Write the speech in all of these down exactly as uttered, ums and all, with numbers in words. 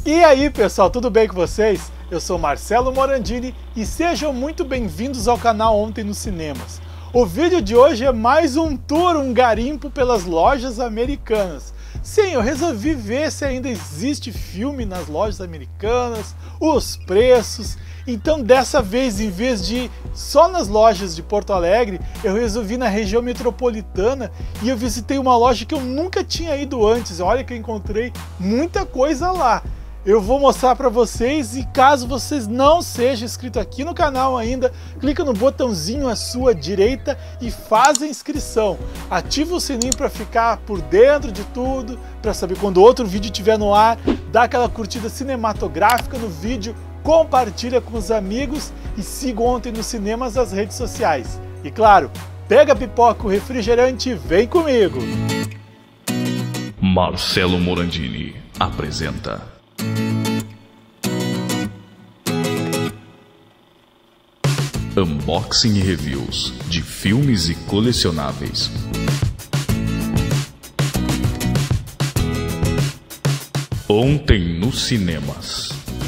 E aí pessoal, tudo bem com vocês? Eu sou Marcelo Morandini e sejam muito bem-vindos ao canal Ontem nos Cinemas. O vídeo de hoje é mais um tour, um garimpo pelas lojas americanas. Sim, eu resolvi ver se ainda existe filme nas lojas americanas, os preços. Então dessa vez, em vez de ir só nas lojas de Porto Alegre, eu resolvi ir na região metropolitana e eu visitei uma loja que eu nunca tinha ido antes. Olha que eu encontrei muita coisa lá. Eu vou mostrar para vocês e caso vocês não sejam inscritos aqui no canal ainda, clica no botãozinho à sua direita e faz a inscrição. Ativa o sininho para ficar por dentro de tudo, para saber quando outro vídeo estiver no ar, dá aquela curtida cinematográfica no vídeo, compartilha com os amigos e siga Ontem nos Cinemas nas redes sociais. E claro, pega a pipoca, o refrigerante e vem comigo! Marcelo Morandini apresenta Unboxing e Reviews de filmes e colecionáveis. Ontem nos Cinemas.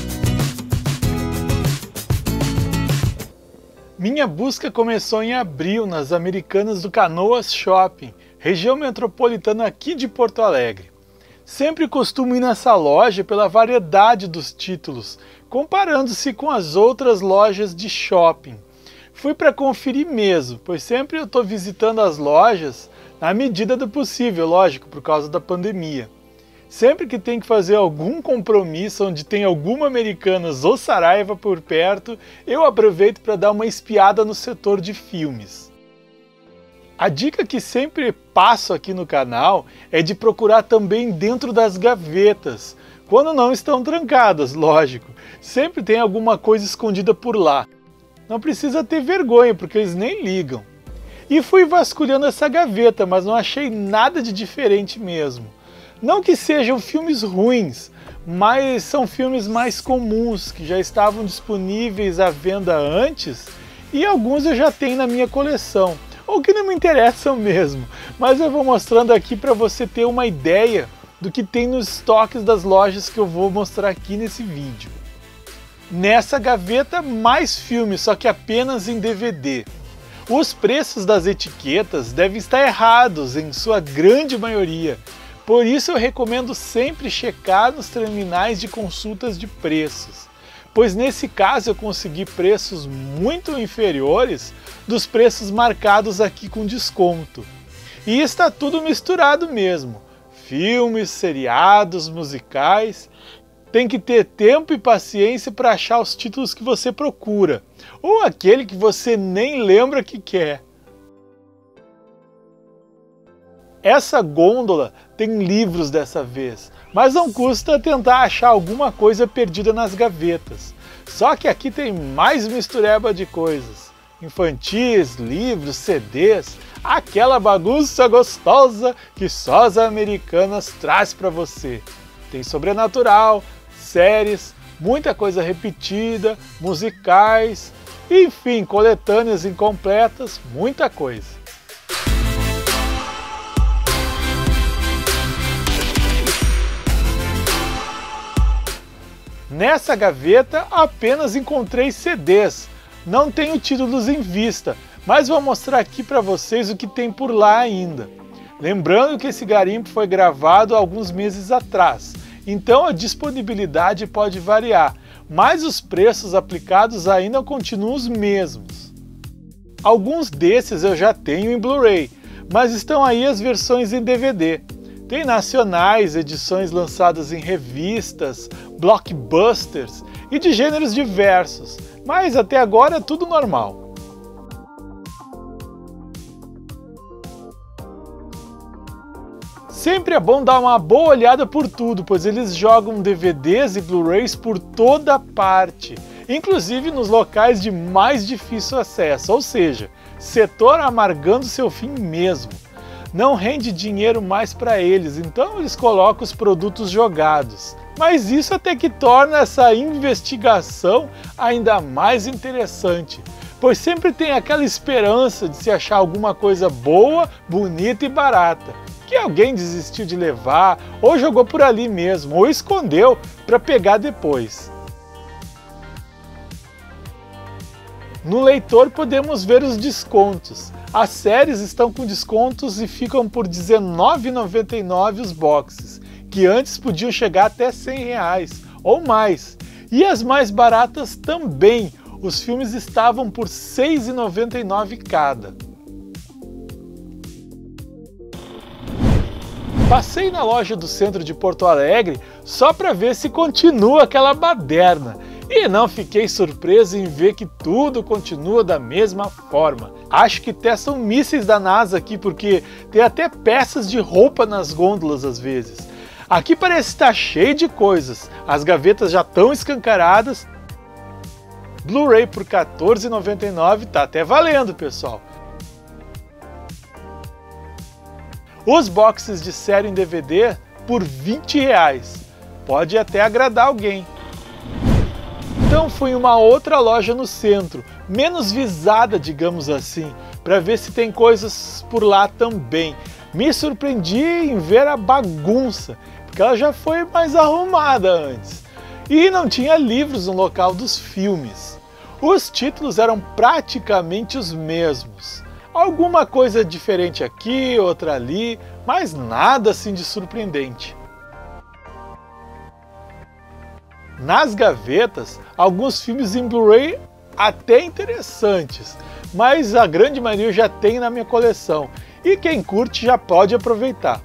Minha busca começou em abril nas Americanas do Canoas Shopping, região metropolitana aqui de Porto Alegre. Sempre costumo ir nessa loja pela variedade dos títulos, comparando-se com as outras lojas de shopping. Fui para conferir mesmo, pois sempre eu estou visitando as lojas na medida do possível, lógico, por causa da pandemia. Sempre que tem que fazer algum compromisso onde tem alguma Americanas ou Saraiva por perto, eu aproveito para dar uma espiada no setor de filmes. A dica que sempre passo aqui no canal é de procurar também dentro das gavetas, quando não estão trancadas, lógico. Sempre tem alguma coisa escondida por lá. Não precisa ter vergonha, porque eles nem ligam. E fui vasculhando essa gaveta, mas não achei nada de diferente mesmo. Não que sejam filmes ruins, mas são filmes mais comuns, que já estavam disponíveis à venda antes, e alguns eu já tenho na minha coleção. Ou que não me interessam mesmo, mas eu vou mostrando aqui para você ter uma ideia do que tem nos estoques das lojas que eu vou mostrar aqui nesse vídeo. Nessa gaveta, mais filmes, só que apenas em D V D. Os preços das etiquetas devem estar errados em sua grande maioria, por isso eu recomendo sempre checar nos terminais de consultas de preços, pois nesse caso eu consegui preços muito inferiores dos preços marcados aqui com desconto. E está tudo misturado mesmo, filmes, seriados, musicais. Tem que ter tempo e paciência para achar os títulos que você procura, ou aquele que você nem lembra que quer. Essa gôndola tem livros dessa vez, mas não custa tentar achar alguma coisa perdida nas gavetas. Só que aqui tem mais mistureba de coisas. Infantis, livros, C Ds, aquela bagunça gostosa que só as Americanas traz para você. Tem sobrenatural, séries, muita coisa repetida, musicais, enfim, coletâneas incompletas, muita coisa. Nessa gaveta apenas encontrei C Ds, não tenho títulos em vista, mas vou mostrar aqui para vocês o que tem por lá ainda. Lembrando que esse garimpo foi gravado há alguns meses atrás, então a disponibilidade pode variar, mas os preços aplicados ainda continuam os mesmos. Alguns desses eu já tenho em Blu-ray, mas estão aí as versões em D V D. Tem nacionais, edições lançadas em revistas, blockbusters e de gêneros diversos, mas até agora é tudo normal. Sempre é bom dar uma boa olhada por tudo, pois eles jogam D V Ds e Blu-rays por toda parte, inclusive nos locais de mais difícil acesso, ou seja, setor amargando seu fim mesmo. Não rende dinheiro mais para eles, então eles colocam os produtos jogados. Mas isso até que torna essa investigação ainda mais interessante, pois sempre tem aquela esperança de se achar alguma coisa boa, bonita e barata. que alguém desistiu de levar, ou jogou por ali mesmo, ou escondeu para pegar depois. No leitor podemos ver os descontos. As séries estão com descontos e ficam por dezenove reais e noventa e nove centavos os boxes, que antes podiam chegar até cem reais ou mais. E as mais baratas também. Os filmes estavam por seis reais e noventa e nove centavos cada. Passei na loja do centro de Porto Alegre só para ver se continua aquela baderna. E não fiquei surpreso em ver que tudo continua da mesma forma. Acho que testam mísseis da NASA aqui, porque tem até peças de roupa nas gôndolas às vezes. Aqui parece estar cheio de coisas. As gavetas já estão escancaradas. Blu-ray por quatorze reais e noventa e nove centavos, tá até valendo, pessoal. Os boxes de série em D V D por vinte reais. Pode até agradar alguém. Então fui em uma outra loja no centro, menos visada, digamos assim, para ver se tem coisas por lá também. Me surpreendi em ver a bagunça, porque ela já foi mais arrumada antes. E não tinha livros no local dos filmes. Os títulos eram praticamente os mesmos. Alguma coisa diferente aqui, outra ali, mas nada assim de surpreendente. Nas gavetas, alguns filmes em Blu-ray até interessantes, mas a grande maioria eu já tenho na minha coleção, e quem curte já pode aproveitar.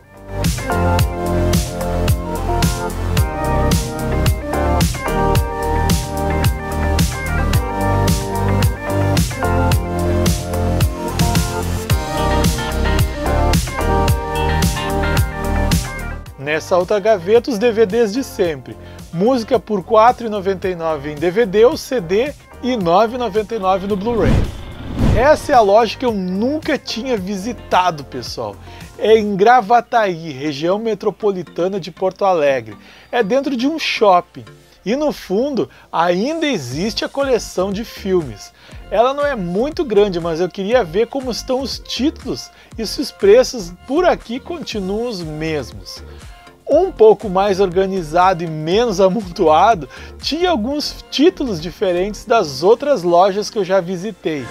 Nessa outra gaveta, os D V Ds de sempre. Música por quatro reais e noventa e nove centavos em D V D ou C D e nove reais e noventa e nove centavos no Blu-ray. Essa é a loja que eu nunca tinha visitado, pessoal. É em Gravataí, região metropolitana de Porto Alegre. É dentro de um shopping. E no fundo ainda existe a coleção de filmes. Ela não é muito grande, mas eu queria ver como estão os títulos e se os preços por aqui continuam os mesmos. Um pouco mais organizado e menos amontoado, tinha alguns títulos diferentes das outras lojas que eu já visitei.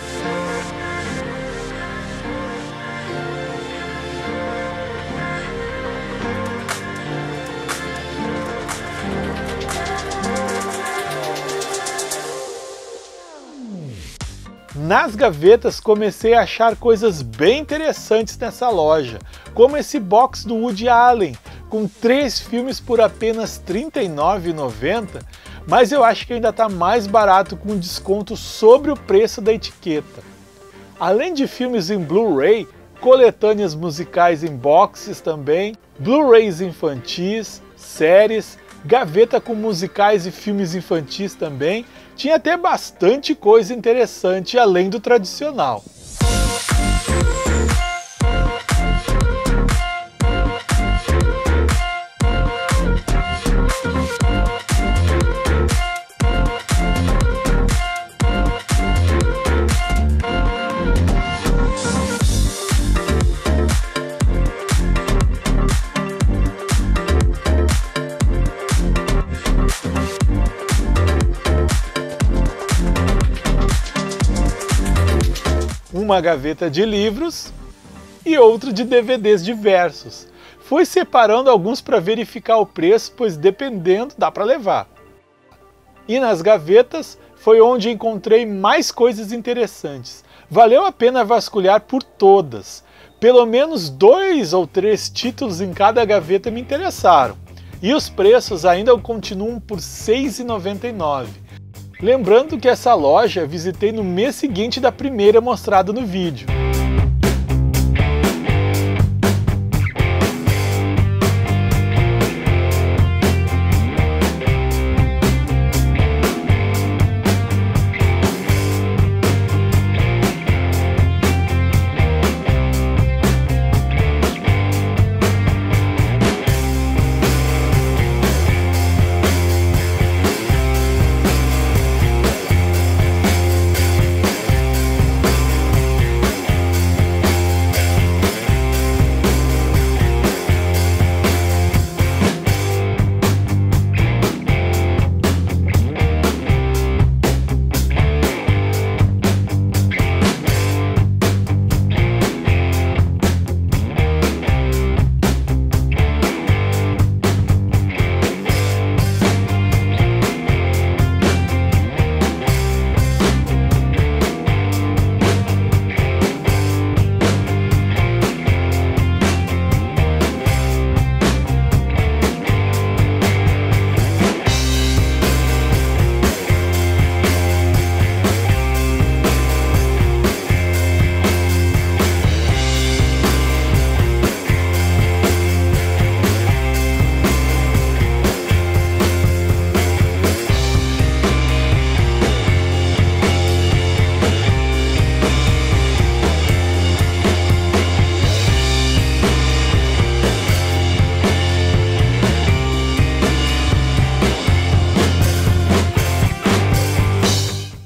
Nas gavetas comecei a achar coisas bem interessantes nessa loja, como esse box do Woody Allen, com três filmes por apenas trinta e nove reais e noventa centavos, mas eu acho que ainda está mais barato com desconto sobre o preço da etiqueta. Além de filmes em Blu-ray, coletâneas musicais em boxes também, Blu-rays infantis, séries, gaveta com musicais e filmes infantis também, tinha até bastante coisa interessante além do tradicional. Uma gaveta de livros e outra de D V Ds diversos. Fui separando alguns para verificar o preço, pois dependendo dá para levar. E nas gavetas foi onde encontrei mais coisas interessantes. Valeu a pena vasculhar por todas. Pelo menos dois ou três títulos em cada gaveta me interessaram. E os preços ainda continuam por seis reais e noventa e nove centavos. Lembrando que essa loja visitei no mês seguinte da primeira mostrada no vídeo.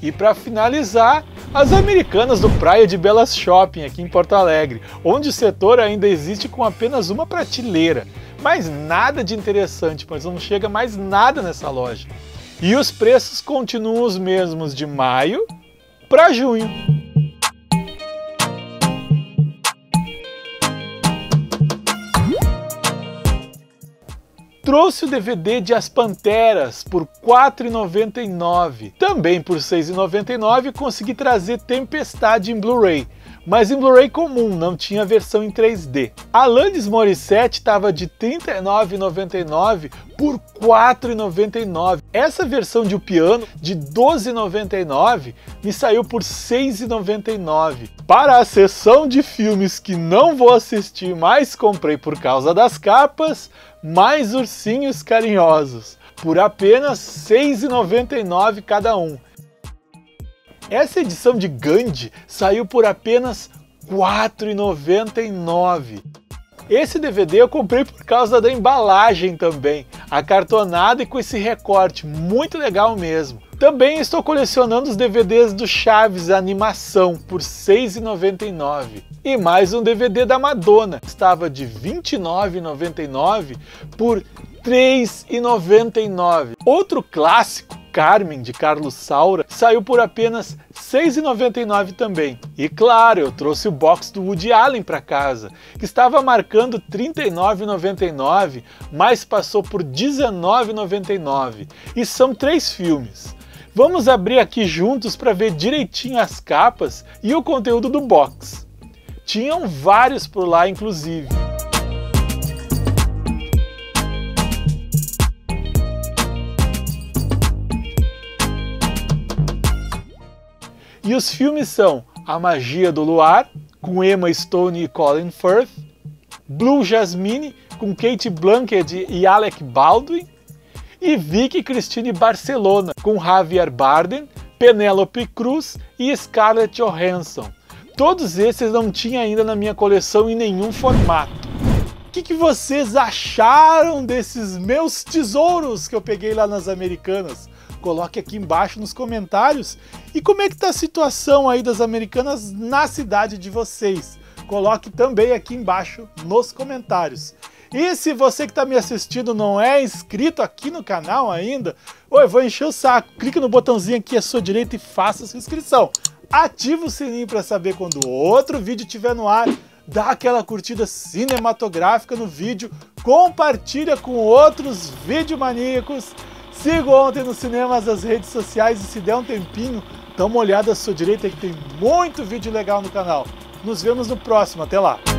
E para finalizar, as Americanas do Praia de Belas Shopping, aqui em Porto Alegre, onde o setor ainda existe com apenas uma prateleira. Mas nada de interessante, pois não chega mais nada nessa loja. E os preços continuam os mesmos de maio para junho. Trouxe o D V D de As Panteras por quatro reais e noventa e nove centavos. Também por seis reais e noventa e nove centavos consegui trazer Tempestade em Blu-ray, mas em Blu-ray comum, não tinha versão em três D. Alanis Morissette estava de trinta e nove reais e noventa e nove centavos por quatro reais e noventa e nove centavos. Essa versão de O Piano, de doze reais e noventa e nove centavos, me saiu por seis reais e noventa e nove centavos. Para a sessão de filmes que não vou assistir, mas comprei por causa das capas, Mais Ursinhos Carinhosos, por apenas seis reais e noventa e nove centavos cada um. Essa edição de Gandhi saiu por apenas quatro reais e noventa e nove centavos. Esse D V D eu comprei por causa da embalagem também, acartonada e com esse recorte, muito legal mesmo. Também estou colecionando os D V Ds do Chaves, a animação, por seis reais e noventa e nove centavos. E mais um D V D da Madonna, estava de vinte e nove reais e noventa e nove centavos por três reais e noventa e nove centavos. Outro clássico, Carmen, de Carlos Saura, saiu por apenas seis reais e noventa e nove centavos também. E claro, eu trouxe o box do Woody Allen para casa, que estava marcando trinta e nove reais e noventa e nove centavos, mas passou por dezenove reais e noventa e nove centavos. E são três filmes. Vamos abrir aqui juntos para ver direitinho as capas e o conteúdo do box. Tinham vários por lá, inclusive. E os filmes são A Magia do Luar, com Emma Stone e Colin Firth, Blue Jasmine, com Cate Blanchett e Alec Baldwin, e Vicky Cristina Barcelona, com Javier Bardem, Penélope Cruz e Scarlett Johansson. Todos esses não tinha ainda na minha coleção em nenhum formato. O que, que vocês acharam desses meus tesouros que eu peguei lá nas Americanas? Coloque aqui embaixo nos comentários. E como é que tá a situação aí das Americanas na cidade de vocês? Coloque também aqui embaixo nos comentários. E se você que está me assistindo não é inscrito aqui no canal ainda, oi, vou encher o saco. Clique no botãozinho aqui à sua direita e faça a sua inscrição. Ativa o sininho para saber quando outro vídeo estiver no ar. Dá aquela curtida cinematográfica no vídeo. Compartilha com outros videomaníacos. Siga Ontem nos Cinemas, as redes sociais, e se der um tempinho, dá uma olhada à sua direita que tem muito vídeo legal no canal. Nos vemos no próximo. Até lá!